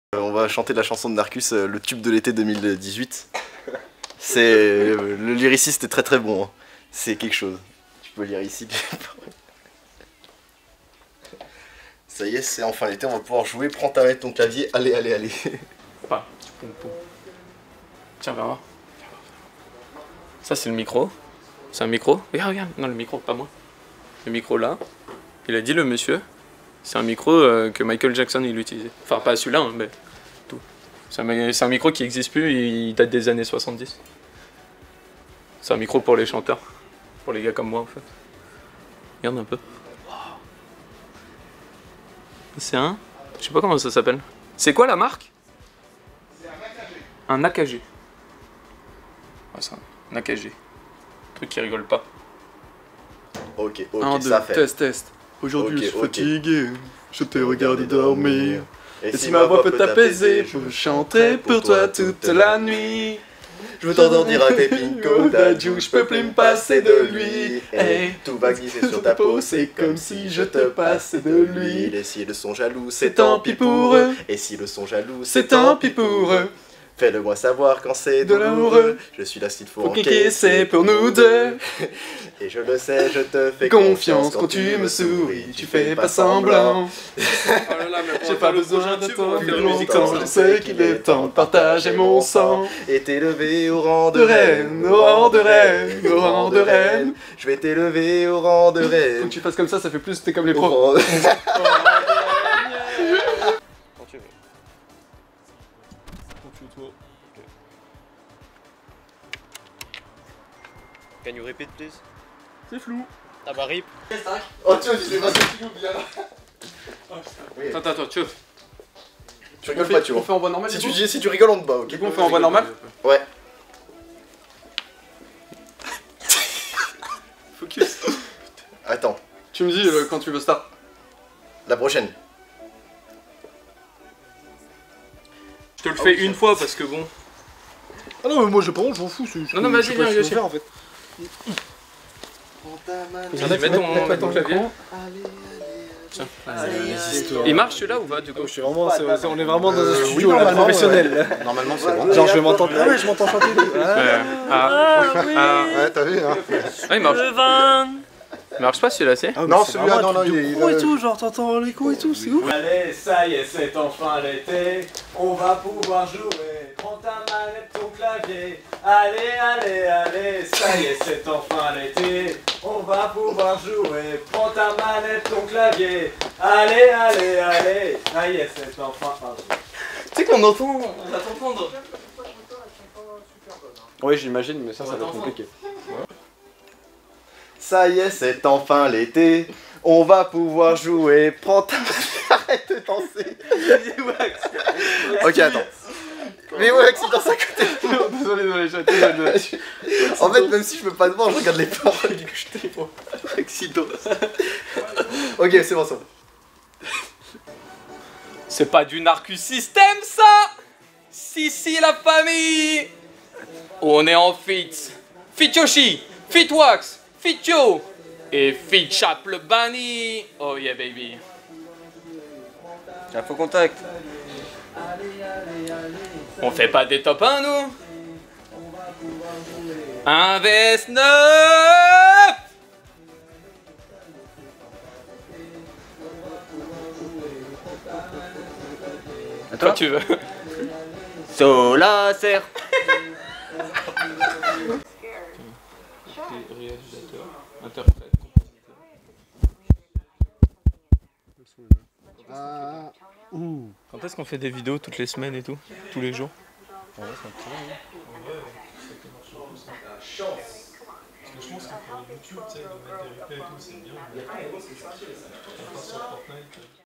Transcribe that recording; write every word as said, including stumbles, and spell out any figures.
On va chanter la chanson de Narcus, euh, le tube de l'été deux mille dix-huit. C'est euh, le lyriciste est très très bon, hein. C'est quelque chose. Tu peux lire ici. Ça y est, c'est enfin l'été, on va pouvoir jouer. Prends ta main, ton clavier, allez, allez, allez. Pas. Tiens, viens voir. Ça, c'est le micro. C'est un micro. Regarde, regarde. Non, le micro, pas moi. Le micro là. Il a dit le monsieur. C'est un micro euh, que Michael Jackson il utilisait. Enfin, pas celui-là, hein, mais tout. C'est un, c'est un micro qui n'existe plus, il date des années soixante-dix. C'est un micro pour les chanteurs. Pour les gars comme moi, en fait. Regarde un peu. Wow. C'est un... Je sais pas comment ça s'appelle. C'est quoi la marque? C'est un A K G. Un A K G. Ouais, c'est un A K G. Truc qui rigole pas. Ok, ok, un, deux, ça fait. test, test. Aujourd'hui, Ok, je suis ok. fatigué. Je t'ai regardé dormir. Et, Et si ma voix peut t'apaiser, je chanterai pour toi toute la nuit. Je veux t'endormir à tes pinko d'adieu, je peux plus me passer de lui. Hey, tout va glisser sur ta peau, c'est comme si je te passais de lui. lui. Et si le son jaloux, C'est tant pis pour eux. Et si le son jaloux, C'est tant pis pour eux. Fais-le moi savoir quand c'est De l'amoureux. Je suis là s'il faut Faut cliquer, c'est pour nous deux. Et je le sais, je te fais Confiance quand tu me souris, tu fais pas semblant. J'ai pas besoin d'attendre plus longtemps, je sais qu'il est temps de partager mon sang. Et t'élever au rang de De reine, reine, au rang de reine, au rang de reine. Je vais t'élever au rang de Faut que reine. tu fasses comme ça, ça fait plus t'es comme les Au pros. rang de- Quand tu veux. Quand tu veux, toi. Can you repeat please? C'est flou. Ah bah rip. Oh tu vois, je sais pas ce que tu oublies là. Oui. Attends, attends, tu veux. Tu On rigoles fait, pas, tu on vois. fait en voix normale Si du tu, coup dis- si tu rigoles, on te bat, ok? Du coup, on fait en voix normale. Ouais. Focus. Attends, Tu me dis euh, quand tu veux start. la prochaine. Je te le fais une fois parce que bon. Ah non, mais moi j'ai pas honte, je m'en fous. c'est- Non, non, vas-y, je sais viens, pas ce viens, qu'il faut faire en fait. Vas-y, mets ton, mets ton clavier. Tiens. Il marche celui-là ou pas du coup? Je suis vraiment, c'est- c'est- on est vraiment dans un Euh, studio oui, là, normalement, professionnel. là. Normalement, c'est bon. Genre je vais m'entendre. Ah ouais, je m'entends chanter. Ouais. Ah, ah, Ouais, t'as vu, hein? ah, il marche. Il marche pas celui-là, c'est? Ah, mais Non, c'est celui-là, vraiment non, un truc non, de il est- pro il et est- tout, genre t'entends l'écho et tout, c'est ouf. Allez, ça y est, c'est enfin l'été, on va pouvoir jouer. Prends ta manette, ton clavier. Allez, allez, allez, ça y est, c'est enfin l'été, on va pouvoir jouer. Prends ta manette, ton clavier. Allez, allez, allez, ça y est, c'est enfin. Tu sais qu'on entend, on va t'entendre. Oui, j'imagine, mais ça, ça ça va va être être compliqué. Ça y est, c'est enfin l'été. On va pouvoir jouer. Prends ta. Arrête de danser. Ok, attends. Mais ouais, Axi danse à côté. Désolé, désolé, j'ai désolé. En fait, même si je peux pas te voir, je regarde les paroles du coup je t'ai pas. Axi danse. Ok, c'est bon, ça. C'est pas du Narcus System ça. Si, si, la famille. On est en fit. Fit Yoshi, Fit Wax, Fit Yo et Fit Chap le Bunny. Oh yeah baby. Info contact. On fait pas des top un nous. Un V S neuf. Quand tu veux. Solacer. Réalisateur, interprète, Quand est-ce qu'on fait des vidéos toutes les semaines et tout? Tous les jours? Ouais, c'est un petit peu, Chance. Parce que je pense que pour YouTube, tu sais, de mettre des replays et tout, c'est bien.